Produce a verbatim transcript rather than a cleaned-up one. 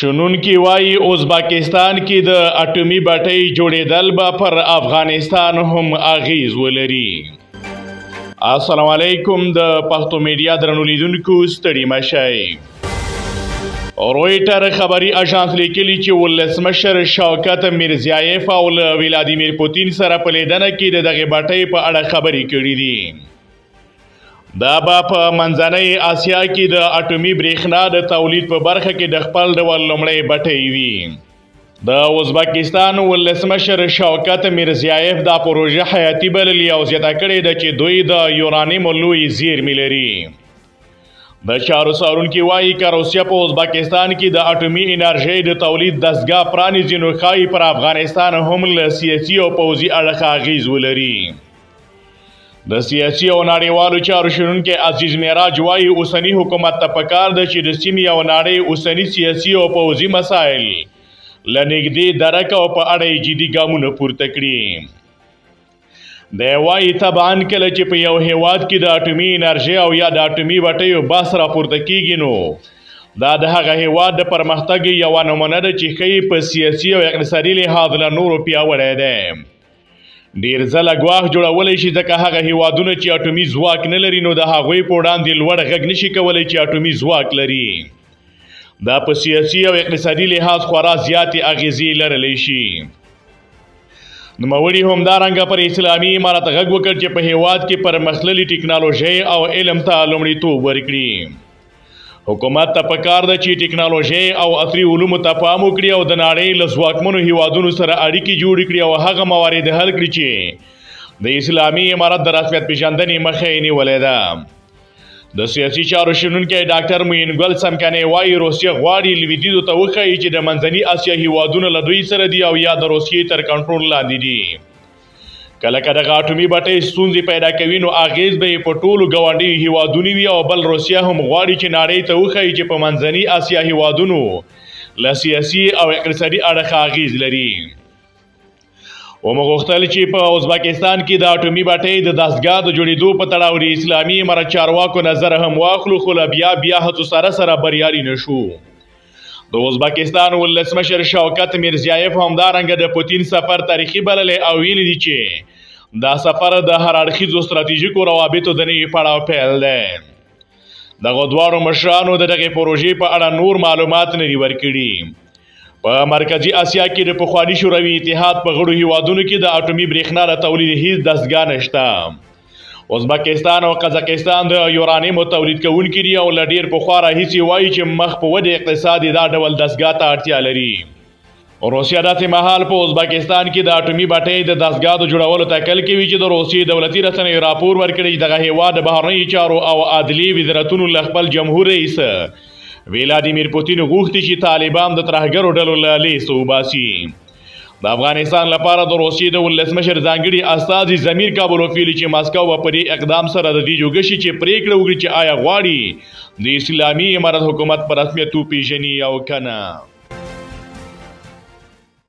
شنونکي وایي ازبکستان کې د اټومي بټۍ جوړېدل به پر افغانستان هم اغیز ولري. السلام علیکم. د پښتو میډیا درنو لیدونکو ستړي مه شئ. رویټر خبري اژانس لیکلي چې ولسمشر شوکت میرزیایف او له ولادیمیر پوتین سره په لیدنه کې د دغې بټۍ په اړه خبرې کړي دي. دا به په منځنۍ اسیا کې د اټومي برېښنا د تولید په برخه کې د خپل ډول لومړی بټۍ وي. د ازبکستان ولسمشر شوکت میرزیایف دا پروژه حیاتي بللې او زیاته کړې ده چې دوی د یورانیم لوی زیرمې لري. د چارو څارونکي وایي که روسیه په ازبکستان کې د اټومي انرژۍ د تولید دستګاه پرانیزي نو ښایي پر افغانستان هم له سیاسي او پوځي اړخه اغیز ولري. د سیاسي او نړیوالو چارو شنونکی عزیز معراج وایي اوسني حکومت ته پکار ده چې د سیمې او نړۍ اوسني سیاسي او پوځي مسایل له نږدې درک او په اړه یې جدي ګامونه پورته کړي. دی وایي طبعا کله چې په یو هیواد کې د اټومي انرژۍ او یا د اټومي بټیو بحث راپورته کیږي نو دا د هغه هیواد د پرمختګ یوه نمونه ده چې ښایي په سیاسي او اقتصادي لحاظ له نورو پیاوړی دی. ډیر ځله ګواښ جوړولی شي ځکه هغه هیوادونه چې اټومي ځواک نه لري نو د هغوی په وړاندې لوړ غږ نشي کولی چې اټومي ځواک لري. دا په سیاسي او اقتصادي لحاظ خورا زیاتې اغیزې لرلی شي. نوموړي همدارنګه پر اسلامي امارت غږ وکړ چې په هیواد کې پرمختللې ټکنالوژۍ او علم ته لومړیتوب ورکړي. حکومت ته پکار ده چې ټکنالوژۍ او عصري علومو ته پام وکړي او د نړۍ له ځواکمنو هیوادونو سره اړیکې جوړې کړي او هغه موارد حل کړي چې د اسلامي امارت د رسمیت پیژندنې مخه یې نیولې ده. د سیاسي چارو شنونکی ډاکټر معین ګل څنګه وایي روسیه غواړي لویدیځو ته وښایي چې د منځني اسیا هیوادونه له دوی سره دي او یا د روسیې تر کنټرول لاندې دي. کله که دغه اټومي بټۍ ستونزې پیدا کوي نو اغیز به یې په ټولو ګاونډیو هیوادونو وي او بل روسیه هم غواړي چې نړۍ ته وښایي چې په منځني اسیا هیوادونو له سیاسي او اقتصادي اړخه اغیز لري. ومو غوښتل چې په ازبکستان کې د اټومي بټۍ د دستګاه د جوړېدو په تړاو د اسلامي امارت چارواکو نظر هم واخلو خو له بیا بیا هڅو سره سره بریالي نه شو. د ازبکستان ولسمشر شوکت میرزیایف همدارنګه د پوتین سفر تاریخي بللی او ویلي دي چې دا سفر د هر اړخیزو ستراتیژیکو روابطو د نوي پړاو پیل دی. دغه دواړو مشرانو د دغې پروژې په اړه نور معلومات نه دي ورکړي. په مرکزي اسیا کې د پخواني شوروي اتحاد په غړو هیوادونو کې د اټومي برېښنا د تولید هیڅ دستګاه نشته. ازبکستان او قزاقستان د یورانیمو تولید کوونکي دي او له ډېر پخوا راهیسې وایي چې مخ په ودې اقتصاد یې دا ډول دستګاه ته اړتیا لري. روسیه داسې مهال په ازبکستان کې د اټومي بټۍ د دستګاه د جوړولو تکل کوي چې د روسیې دولتي رسنیو راپور ورکړی چې دغه هیواد د بهرنیو چارو او عدلیې وزارتونو له خپل جمهور رئیس ولادیمیر پوتین غوښتي چې طالبان د ترهګرو ډلو له لیست وباسي. د افغانستان لپاره د روسیې د ولسمشر ځانګړي استازي ضمیر کابلوفیلي چې ماسکو به په دې اقدام سره د دې جوګه شي چې پریکړه وکړي چې آیا غواړي د اسلامي امارت حکومت په رسمیت وپېژني او که نه.